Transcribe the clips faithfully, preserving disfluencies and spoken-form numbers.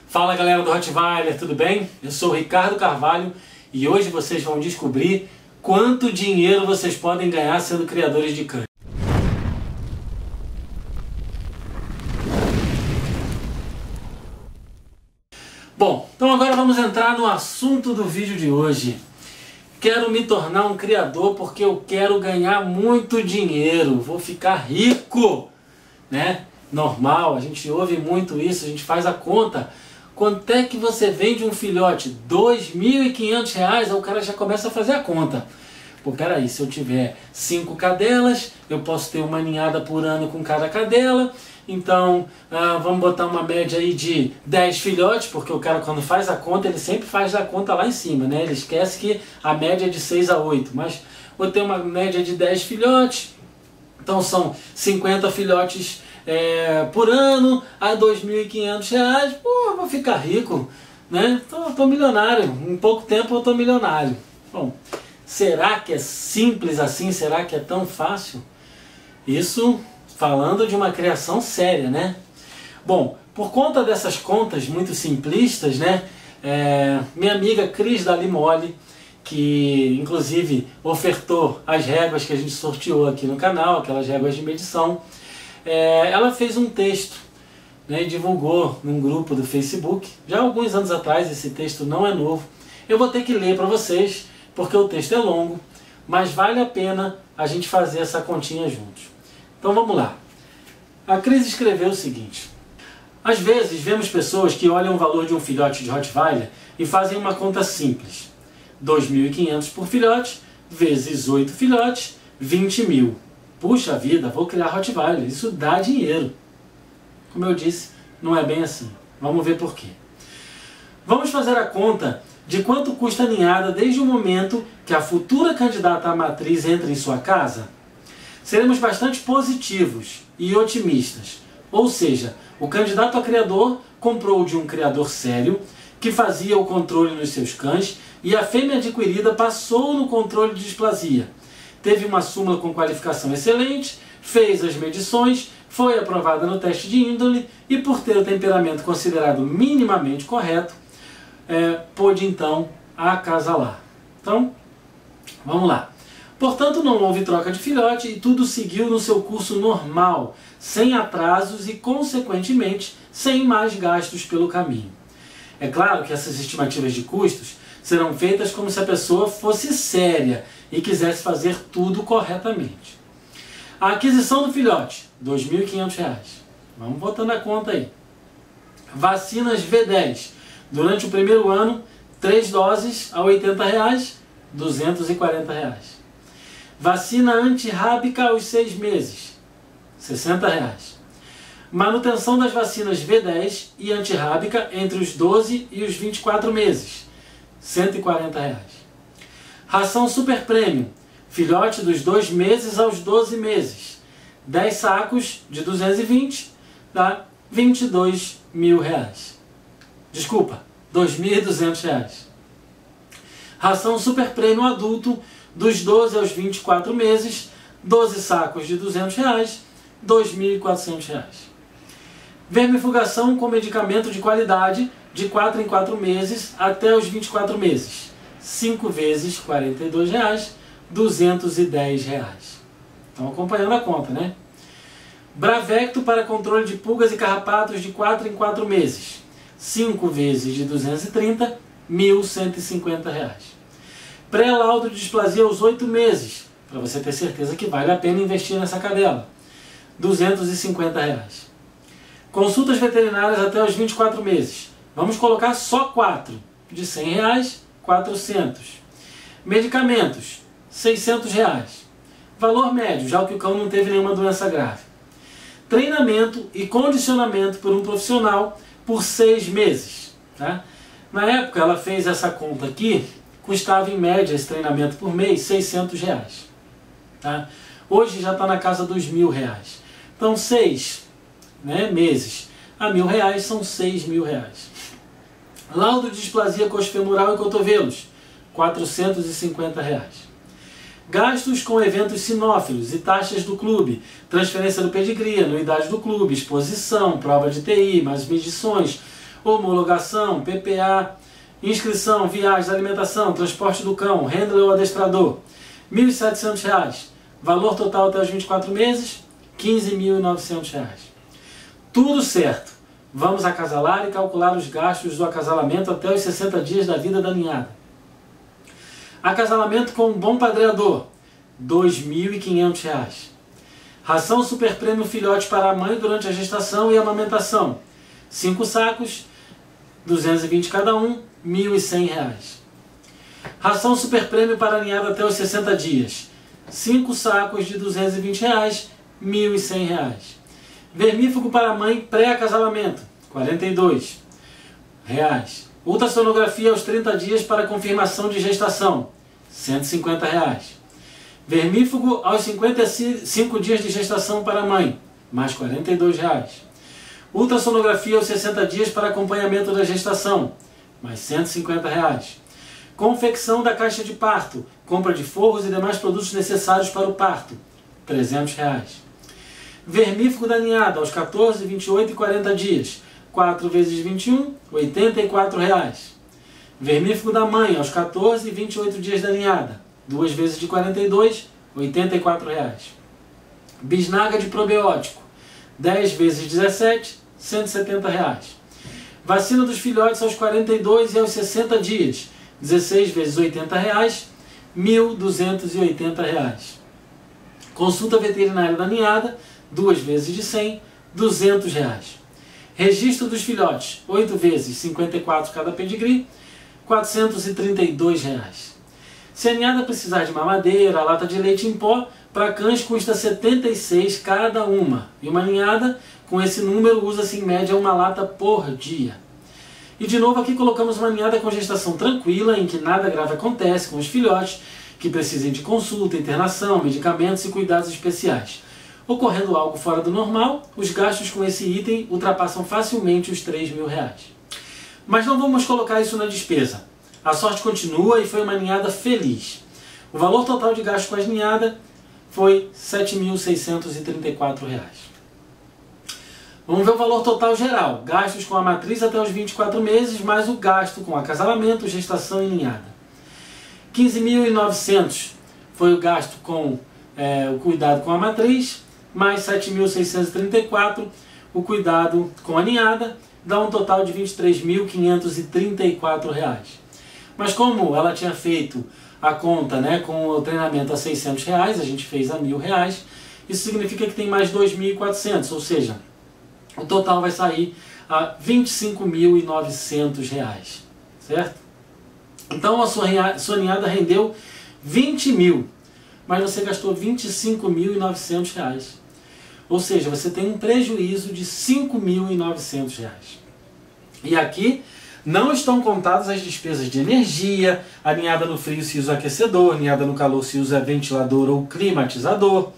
Fala galera do Rottweiler, tudo bem? Eu sou o Ricardo Carvalho e hoje vocês vão descobrir quanto dinheiro vocês podem ganhar sendo criadores de cães. Bom, então agora vamos entrar no assunto do vídeo de hoje. Quero me tornar um criador porque eu quero ganhar muito dinheiro, vou ficar rico, né? Normal, a gente ouve muito isso, a gente faz a conta. Quanto é que você vende um filhote? dois mil e quinhentos reais, aí o cara já começa a fazer a conta. Pô, peraí, se eu tiver cinco cadelas, eu posso ter uma ninhada por ano com cada cadela. Então, ah, vamos botar uma média aí de dez filhotes, porque o cara quando faz a conta, ele sempre faz a conta lá em cima, né? Ele esquece que a média é de seis a oito, mas vou ter uma média de dez filhotes, então são cinquenta filhotes é, por ano, a dois mil e quinhentos reais, pô, vou ficar rico, né? Tô, tô milionário, em pouco tempo eu tô milionário. Bom, será que é simples assim? Será que é tão fácil? Isso falando de uma criação séria, né? Bom, por conta dessas contas muito simplistas, né? É, minha amiga Cris da Limole, que inclusive ofertou as réguas que a gente sorteou aqui no canal, aquelas réguas de medição, é, ela fez um texto, né, e divulgou num grupo do Facebook, já há alguns anos atrás. Esse texto não é novo. Eu vou ter que ler para vocês, porque o texto é longo, mas vale a pena a gente fazer essa continha juntos. Então vamos lá. A Cris escreveu o seguinte: às vezes vemos pessoas que olham o valor de um filhote de Rottweiler e fazem uma conta simples. dois mil e quinhentos por filhote, vezes oito filhotes, vinte mil. Puxa vida, vou criar Rottweiler, isso dá dinheiro. Como eu disse, não é bem assim. Vamos ver por quê. Vamos fazer a conta de quanto custa a ninhada desde o momento que a futura candidata à matriz entra em sua casa? Seremos bastante positivos e otimistas. Ou seja, o candidato a criador comprou de um criador sério, que fazia o controle nos seus cães, e a fêmea adquirida passou no controle de displasia. Teve uma súmula com qualificação excelente, fez as medições, foi aprovada no teste de índole e, por ter o temperamento considerado minimamente correto, é, pôde então acasalar. Então, vamos lá. Portanto, não houve troca de filhote e tudo seguiu no seu curso normal, sem atrasos e, consequentemente, sem mais gastos pelo caminho. É claro que essas estimativas de custos serão feitas como se a pessoa fosse séria e quisesse fazer tudo corretamente. A aquisição do filhote, dois mil e quinhentos reais. Vamos botando a conta aí. Vacinas V dez. Durante o primeiro ano, três doses a oitenta reais, duzentos e quarenta reais. Vacina antirrábica aos seis meses, sessenta reais. Manutenção das vacinas V dez e antirrábica entre os doze e os vinte e quatro meses, cento e quarenta reais. Ração Super Premium, filhote dos dois meses aos doze meses, dez sacos de duzentos e vinte, dá vinte e dois mil reais. Desculpa, dois mil e duzentos reais. Ração Super Premium adulto, dos doze aos vinte e quatro meses, doze sacos de duzentos reais, dois mil e quatrocentos reais. Vermifugação com medicamento de qualidade, de quatro em quatro meses até os vinte e quatro meses, cinco vezes quarenta e dois reais, duzentos e dez reais. Estão acompanhando a conta, né? Bravecto para controle de pulgas e carrapatos de quatro em quatro meses, cinco vezes de duzentos e trinta, mil cento e cinquenta reais. Pré-laudo de displasia aos oito meses, para você ter certeza que vale a pena investir nessa cadela, duzentos e cinquenta reais. Consultas veterinárias até os vinte e quatro meses, vamos colocar só quatro, de cem reais, quatrocentos. Medicamentos, seiscentos reais. Valor médio, já que o cão não teve nenhuma doença grave. Treinamento e condicionamento por um profissional por seis meses. Tá? Na época ela fez essa conta aqui, custava em média esse treinamento por mês seiscentos reais. Tá? Hoje já está na casa dos mil reais. Então seis, né, meses a mil reais são seis mil reais. Laudo de displasia coxofemoral e cotovelos, quatrocentos e cinquenta reais. Gastos com eventos sinófilos e taxas do clube, transferência do pedigree, anuidade do clube, exposição, prova de T I, mais medições, homologação, P P A, inscrição, viagens, alimentação, transporte do cão, handler ou adestrador, mil e setecentos reais. Valor total até os vinte e quatro meses, quinze mil e novecentos reais. Tudo certo. Vamos acasalar e calcular os gastos do acasalamento até os sessenta dias da vida da ninhada. Acasalamento com um bom padreador, dois mil e quinhentos reais. Ração Super Prêmio Filhote para a mãe durante a gestação e amamentação, cinco sacos, duzentos e vinte cada um, mil e cem reais. Ração Super Prêmio para a ninhada até os sessenta dias, cinco sacos de duzentos e vinte reais, mil e cem reais. Vermífugo para a mãe pré-acasalamento, quarenta e dois reais. Ultrassonografia aos trinta dias para confirmação de gestação, cento e cinquenta reais. Vermífugo aos cinquenta e cinco dias de gestação para a mãe, mais quarenta e dois reais. Ultrassonografia aos sessenta dias para acompanhamento da gestação, mais cento e cinquenta reais. Confecção da caixa de parto, compra de forros e demais produtos necessários para o parto, trezentos reais. Vermífugo da ninhada aos quatorze, vinte e oito e quarenta dias, quatro vezes vinte e um, oitenta e quatro reais. Vermífugo da mãe aos quatorze e vinte e oito dias da ninhada, duas vezes de quarenta e dois, oitenta e quatro reais. Bisnaga de probiótico, dez vezes dezessete, cento e setenta reais. Vacina dos filhotes aos quarenta e dois e aos sessenta dias, dezesseis vezes oitenta reais, mil duzentos e oitenta reais. Consulta veterinária da ninhada, duas vezes de cem, duzentos reais. Registro dos filhotes, oito vezes cinquenta e quatro cada pedigree, quatrocentos e trinta e dois reais. Se a ninhada precisar de mamadeira, lata de leite em pó, para cães custa setenta e seis cada uma. E uma ninhada, com esse número, usa-se em média uma lata por dia. E de novo aqui colocamos uma ninhada com gestação tranquila, em que nada grave acontece com os filhotes, que precisem de consulta, internação, medicamentos e cuidados especiais. Ocorrendo algo fora do normal, os gastos com esse item ultrapassam facilmente os três mil reais. Mas não vamos colocar isso na despesa. A sorte continua e foi uma ninhada feliz. O valor total de gasto com as ninhadas foi sete mil seiscentos e trinta e quatro reais. Vamos ver o valor total geral. Gastos com a matriz até os vinte e quatro meses, mais o gasto com acasalamento, gestação e ninhada. quinze mil e novecentos foi o gasto com é, o cuidado com a matriz, mais sete mil seiscentos e trinta e quatro o cuidado com a ninhada, dá um total de vinte e três mil quinhentos e trinta e quatro reais. Mas como ela tinha feito a conta, né, com o treinamento a seiscentos reais, a gente fez a mil reais, isso significa que tem mais dois mil e quatrocentos, ou seja, o total vai sair a vinte e cinco mil e novecentos reais, certo? Então a sua, sua ninhada rendeu vinte mil, mas você gastou vinte e cinco mil e novecentos reais. Ou seja, você tem um prejuízo de cinco mil e novecentos reais. E aqui não estão contadas as despesas de energia, a ninhada no frio se usa aquecedor, a ninhada no calor se usa ventilador ou climatizador,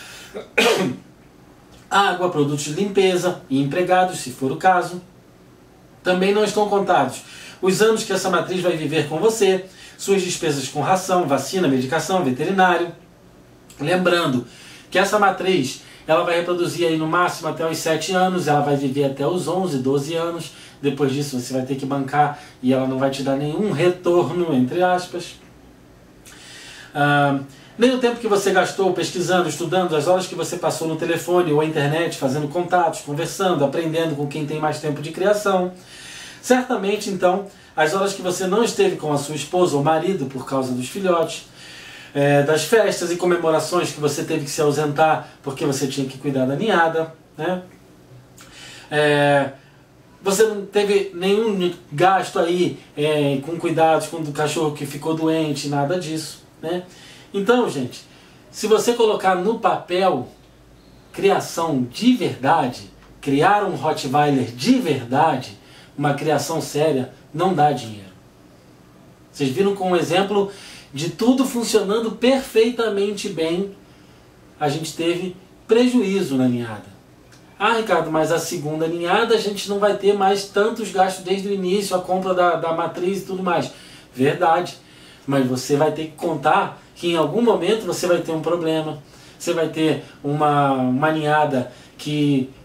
água, produtos de limpeza e empregados, se for o caso. Também não estão contados os anos que essa matriz vai viver com você, suas despesas com ração, vacina, medicação, veterinário. Lembrando que essa matriz ela vai reproduzir aí no máximo até os sete anos, ela vai viver até os onze, doze anos. Depois disso você vai ter que bancar e ela não vai te dar nenhum retorno, entre aspas. Ah, nem o tempo que você gastou pesquisando, estudando, as horas que você passou no telefone ou a internet, fazendo contatos, conversando, aprendendo com quem tem mais tempo de criação. Certamente, então, as horas que você não esteve com a sua esposa ou marido por causa dos filhotes, é, das festas e comemorações que você teve que se ausentar porque você tinha que cuidar da ninhada, né? É, você não teve nenhum gasto aí é, com cuidados com o cachorro que ficou doente, nada disso, né? Então, gente, se você colocar no papel criação de verdade, criar um Rottweiler de verdade, uma criação séria, não dá dinheiro. Vocês viram com um exemplo de tudo funcionando perfeitamente bem, a gente teve prejuízo na ninhada. Ah, Ricardo, mas a segunda ninhada a gente não vai ter mais tantos gastos desde o início, a compra da, da matriz e tudo mais. Verdade, mas você vai ter que contar que em algum momento você vai ter um problema, você vai ter uma, uma ninhada que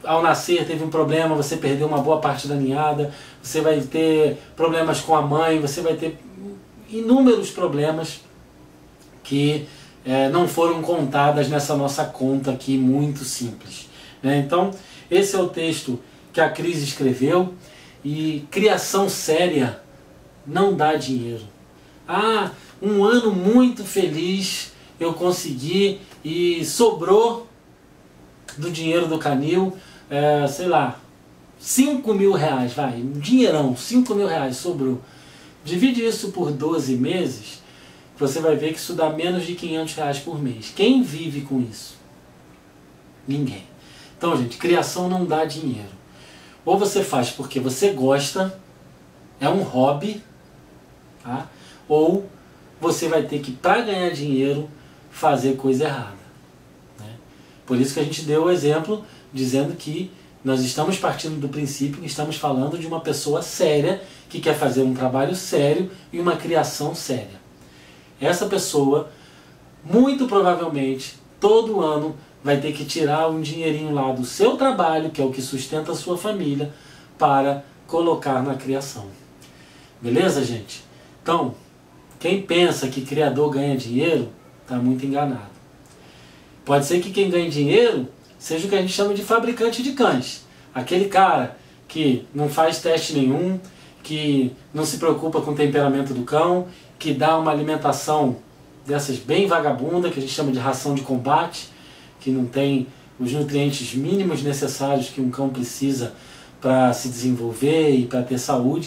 ao nascer teve um problema, você perdeu uma boa parte da ninhada, você vai ter problemas com a mãe, você vai ter inúmeros problemas que é, não foram contadas nessa nossa conta aqui muito simples, né? Então, esse é o texto que a Cris escreveu, e criação séria não dá dinheiro. Ah, um ano muito feliz eu consegui e sobrou do dinheiro do canil, é, sei lá, cinco mil reais, vai, um dinheirão, cinco mil reais sobrou. Divide isso por doze meses, você vai ver que isso dá menos de quinhentos reais por mês. Quem vive com isso? Ninguém. Então, gente, criação não dá dinheiro. Ou você faz porque você gosta, é um hobby, tá? Ou você vai ter que, para ganhar dinheiro, fazer coisa errada, né? Por isso que a gente deu o exemplo dizendo que nós estamos partindo do princípio que estamos falando de uma pessoa séria que quer fazer um trabalho sério e uma criação séria. Essa pessoa, muito provavelmente, todo ano vai ter que tirar um dinheirinho lá do seu trabalho, que é o que sustenta a sua família, para colocar na criação. Beleza, gente? Então, quem pensa que criador ganha dinheiro, está muito enganado. Pode ser que quem ganhe dinheiro seja o que a gente chama de fabricante de cães. Aquele cara que não faz teste nenhum, que não se preocupa com o temperamento do cão, que dá uma alimentação dessas bem vagabunda, que a gente chama de ração de combate, que não tem os nutrientes mínimos necessários que um cão precisa para se desenvolver e para ter saúde,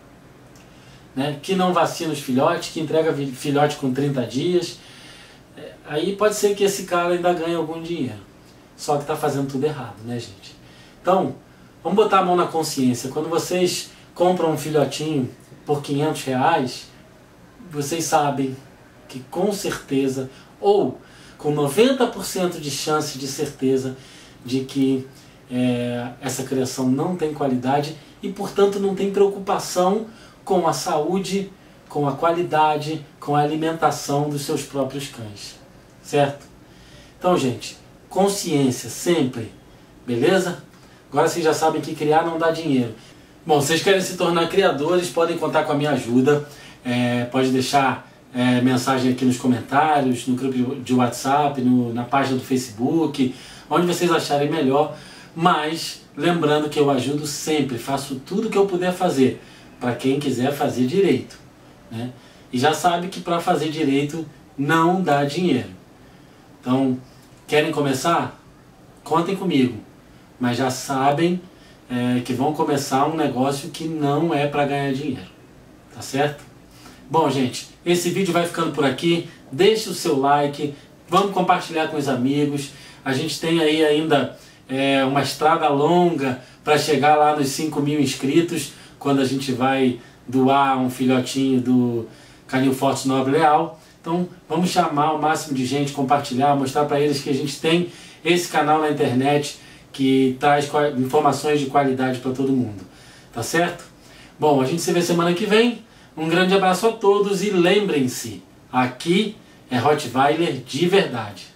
né? Que não vacina os filhotes, que entrega filhote com trinta dias. Aí pode ser que esse cara ainda ganhe algum dinheiro, só que está fazendo tudo errado, né, gente? Então, vamos botar a mão na consciência. Quando vocês compram um filhotinho por quinhentos reais, vocês sabem que com certeza, ou com noventa por cento de chance de certeza, de que é, essa criação não tem qualidade e, portanto, não tem preocupação com a saúde, com a qualidade, com a alimentação dos seus próprios cães. Certo? Então, gente, consciência sempre, beleza? Agora vocês já sabem que criar não dá dinheiro. Bom, vocês querem se tornar criadores, podem contar com a minha ajuda. É, pode deixar é, mensagem aqui nos comentários, no grupo de WhatsApp, no, na página do Facebook, onde vocês acharem melhor. Mas lembrando que eu ajudo sempre, faço tudo que eu puder fazer para quem quiser fazer direito, né? E já sabe que para fazer direito não dá dinheiro. Então, querem começar? Contem comigo, mas já sabem é, que vão começar um negócio que não é para ganhar dinheiro, tá certo? Bom, gente, esse vídeo vai ficando por aqui. Deixe o seu like, vamos compartilhar com os amigos. A gente tem aí ainda é, uma estrada longa para chegar lá nos cinco mil inscritos, quando a gente vai doar um filhotinho do Canil Forte Nobre Leal. Então vamos chamar o máximo de gente, compartilhar, mostrar para eles que a gente tem esse canal na internet que traz informações de qualidade para todo mundo. Tá certo? Bom, a gente se vê semana que vem. Um grande abraço a todos e lembrem-se, aqui é Rottweiler de verdade.